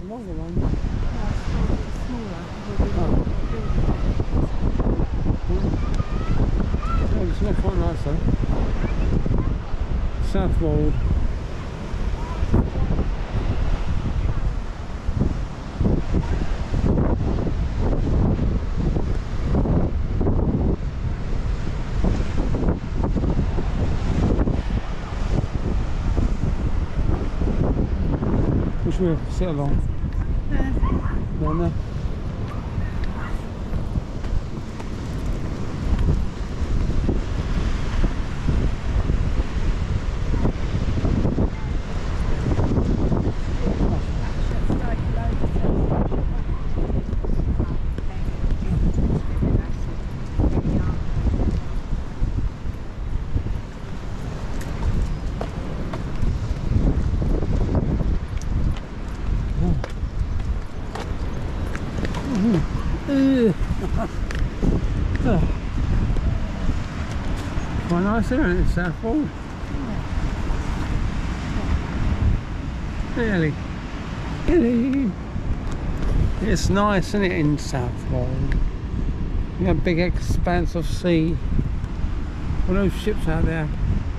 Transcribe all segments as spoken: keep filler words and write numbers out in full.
longer one. No, it's smaller. Oh. Oh, it's not quite nice though. Southwold. Which way? Sit along. Yeah. Down there. Quite nice, isn't it, Southwold? Really? Really? It's nice, isn't it, in Southwold? You have a big expanse of sea. All those ships out there?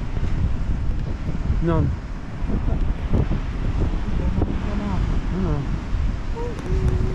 None. Oh.